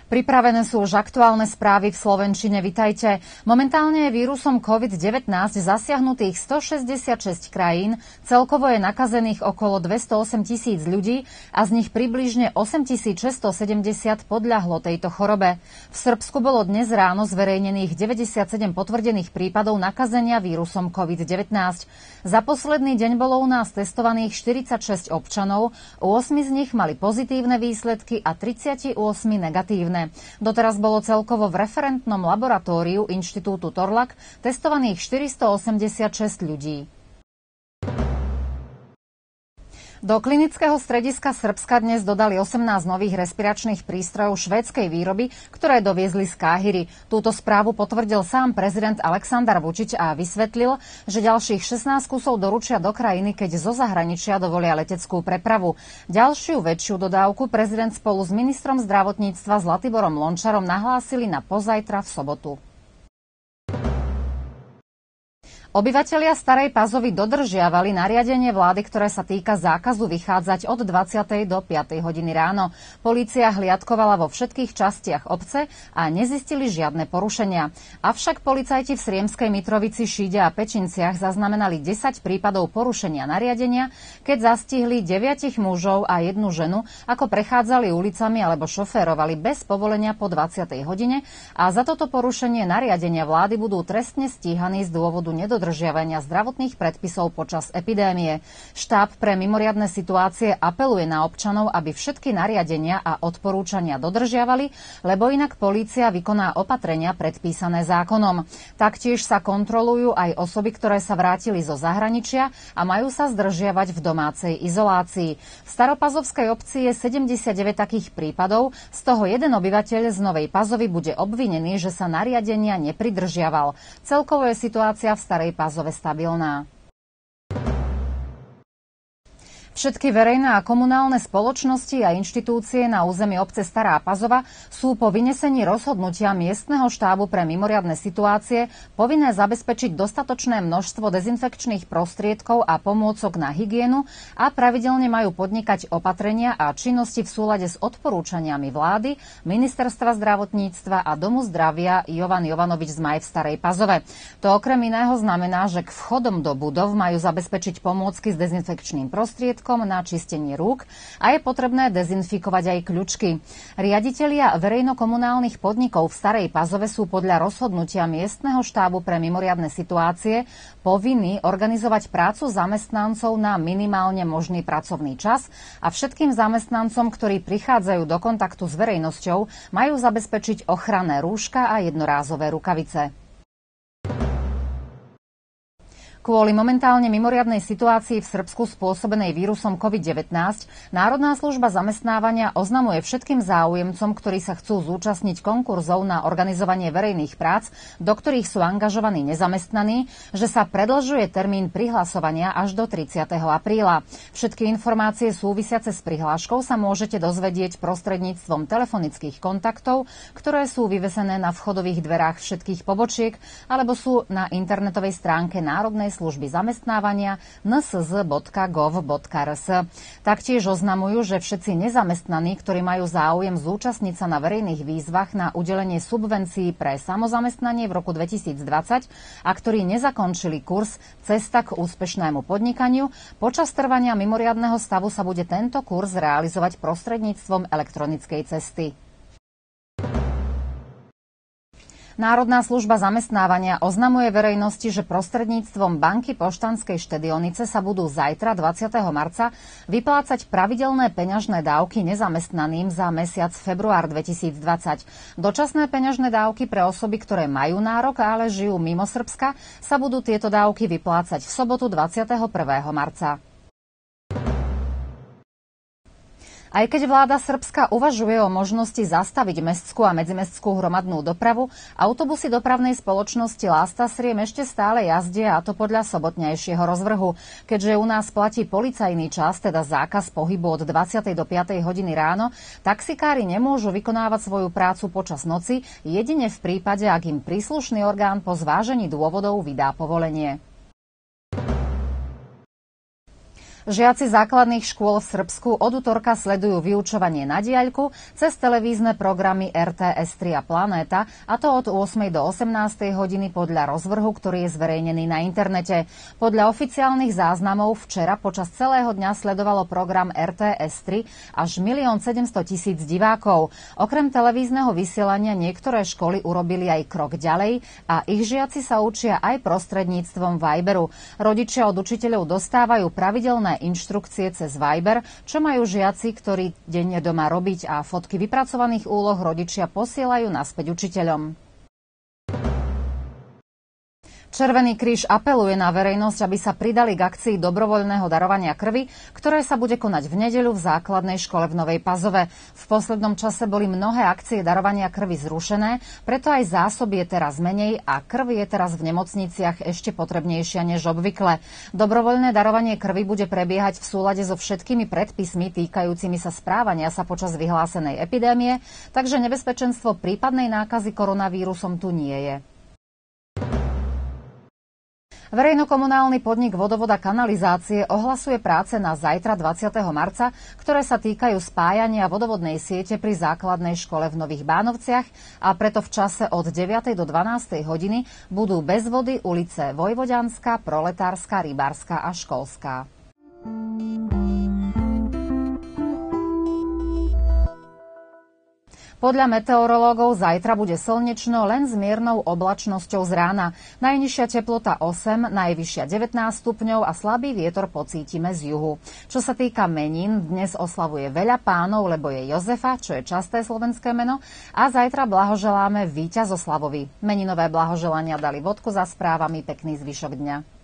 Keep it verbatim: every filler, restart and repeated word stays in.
Pripravené sú už aktuálne správy v slovenčine. Vitajte. Momentálne je vírusom COVID devätnásť zasiahnutých stošesťdesiatšesť krajín, celkovo je nakazených okolo dvestoosem tisíc ľudí a z nich približne osemtisícšesťstosedemdesiat podľahlo tejto chorobe. V Srbsku bolo dnes ráno zverejnených deväťdesiatsedem potvrdených prípadov nakazenia vírusom COVID devätnásť. Za posledný deň bolo u nás testovaných štyridsaťšesť občanov, u osem z nich mali pozitívne výsledky a tridsaťosem negatívne. Doteraz bolo celkovo v referentnom laboratóriu Inštitútu Torlak testovaných štyristoosemdesiatšesť ľudí. Do klinického strediska Srbska dnes dodali osemnásť nových respiračných prístrojov švédskej výroby, ktoré doviezli z Káhiry. Túto správu potvrdil sám prezident Aleksandar Vučić a vysvetlil, že ďalších šestnásť kusov doručia do krajiny, keď zo zahraničia dovolia leteckú prepravu. Ďalšiu väčšiu dodávku prezident spolu s ministrom zdravotníctva Zlatiborom Lončarom nahlásili na pozajtra v sobotu. Obyvatelia Starej Pazovy dodržiavali nariadenie vlády, ktoré sa týka zákazu vychádzať od dvadsiatej do piatej hodiny ráno. Polícia hliadkovala vo všetkých častiach obce a nezistili žiadne porušenia. Avšak policajti v Sriemskej Mitrovici, Šíde a Pečinciach zaznamenali desať prípadov porušenia nariadenia, keď zastihli deviatich mužov a jednu ženu, ako prechádzali ulicami alebo šoférovali bez povolenia po dvadsiatej hodine a za toto porušenie nariadenia vlády budú trestne stíhaní z dôvodu nedodržiavania dodržiavania zdravotných predpisov počas epidémie. Štáb pre mimoriadne situácie apeluje na občanov, aby všetky nariadenia a odporúčania dodržiavali, lebo inak polícia vykoná opatrenia predpísané zákonom. Taktiež sa kontrolujú aj osoby, ktoré sa vrátili zo zahraničia a majú sa zdržiavať v domácej izolácii. V Staropazovskej obci je sedemdesiatdeväť takých prípadov, z toho jeden obyvateľ z Novej Pazovy bude obvinený, že sa nariadenia nepridržiaval. Celkovo je situácia v Starej Pazove stabilná. Všetky verejné a komunálne spoločnosti a inštitúcie na území obce Stará Pazova sú po vynesení rozhodnutia miestneho štábu pre mimoriadne situácie povinné zabezpečiť dostatočné množstvo dezinfekčných prostriedkov a pomôcok na hygienu a pravidelne majú podnikať opatrenia a činnosti v súlade s odporúčaniami vlády, Ministerstva zdravotníctva a Domu zdravia Jovan Jovanovič z Maj v Starej Pazove. To okrem iného znamená, že k vchodom do budov majú zabezpečiť pomôcky s dezinfekčným prostriedkom na čistenie rúk a je potrebné dezinfikovať aj kľučky. Riaditelia verejnokomunálnych podnikov v Starej Pazove sú podľa rozhodnutia miestneho štábu pre mimoriadne situácie povinní organizovať prácu zamestnancov na minimálne možný pracovný čas a všetkým zamestnancom, ktorí prichádzajú do kontaktu s verejnosťou, majú zabezpečiť ochranné rúška a jednorázové rukavice. Kvôli momentálne mimoriadnej situácii v Srbsku spôsobenej vírusom COVID devätnásť Národná služba zamestnávania oznamuje všetkým záujemcom, ktorí sa chcú zúčastniť konkurzov na organizovanie verejných prác, do ktorých sú angažovaní nezamestnaní, že sa predĺžuje termín prihlasovania až do tridsiateho apríla. Všetky informácie súvisiace s prihláškou sa môžete dozvedieť prostredníctvom telefonických kontaktov, ktoré sú vyvesené na vchodových dverách všetkých pobočiek alebo sú na internetovej stránke Národnej služby zamestnávania en es zet bodka gov bodka er es. Taktiež oznamujú, že všetci nezamestnaní, ktorí majú záujem zúčastniť sa na verejných výzvach na udelenie subvencií pre samozamestnanie v roku dvetisícdvadsať a ktorí nezakončili kurz Cesta k úspešnému podnikaniu, počas trvania mimoriadneho stavu sa bude tento kurz realizovať prostredníctvom elektronickej cesty. Národná služba zamestnávania oznamuje verejnosti, že prostredníctvom banky Poštanskej štedionice sa budú zajtra dvadsiateho marca vyplácať pravidelné peňažné dávky nezamestnaným za mesiac február dvetisícdvadsať. Dočasné peňažné dávky pre osoby, ktoré majú nárok, ale žijú mimo Srbska, sa budú tieto dávky vyplácať v sobotu dvadsiateho prvého marca. Aj keď vláda Srbska uvažuje o možnosti zastaviť mestskú a medzimestskú hromadnú dopravu, autobusy dopravnej spoločnosti Lasta Sriem ešte stále jazdia, a to podľa sobotnejšieho rozvrhu. Keďže u nás platí policajný čas, teda zákaz pohybu od dvadsiatej do piatej hodiny ráno, taxikári nemôžu vykonávať svoju prácu počas noci, jedine v prípade, ak im príslušný orgán po zvážení dôvodov vydá povolenie. Žiaci základných škôl v Srbsku od utorka sledujú vyučovanie na diaľku cez televízne programy er té es tri a Planéta, a to od ôsmej do osemnástej hodiny podľa rozvrhu, ktorý je zverejnený na internete. Podľa oficiálnych záznamov včera počas celého dňa sledovalo program er té es tri až milión sedemstotisíc divákov. Okrem televízneho vysielania niektoré školy urobili aj krok ďalej a ich žiaci sa učia aj prostredníctvom Viberu. Rodičia od učiteľov dostávajú pravidelné inštrukcie cez Viber, čo majú žiaci, ktorí denne doma robiť, a fotky vypracovaných úloh rodičia posielajú naspäť učiteľom. Červený kríž apeluje na verejnosť, aby sa pridali k akcii dobrovoľného darovania krvi, ktoré sa bude konať v nedeľu v základnej škole v Novej Pazove. V poslednom čase boli mnohé akcie darovania krvi zrušené, preto aj zásoby je teraz menej a krv je teraz v nemocniciach ešte potrebnejšia než obvykle. Dobrovoľné darovanie krvi bude prebiehať v súlade so všetkými predpismi týkajúcimi sa správania sa počas vyhlásenej epidémie, takže nebezpečenstvo prípadnej nákazy koronavírusom tu nie je. Verejnokomunálny podnik Vodovod a kanalizácie ohlasuje práce na zajtra dvadsiateho marca, ktoré sa týkajú spájania vodovodnej siete pri základnej škole v Nových Bánovciach, a preto v čase od deviatej do dvanástej hodiny budú bez vody ulice Vojvodianska, Proletárska, Rybárska a Školská. Podľa meteorológov zajtra bude slnečno len s miernou oblačnosťou z rána. Najnižšia teplota osem, najvyššia devätnásť stupňov a slabý vietor pocítime z juhu. Čo sa týka menín, dnes oslavuje veľa pánov, lebo je Jozefa, čo je časté slovenské meno, a zajtra blahoželáme víťazoslavovi. Meninové blahoželania dali Vodku za správami, pekný zvyšok dňa.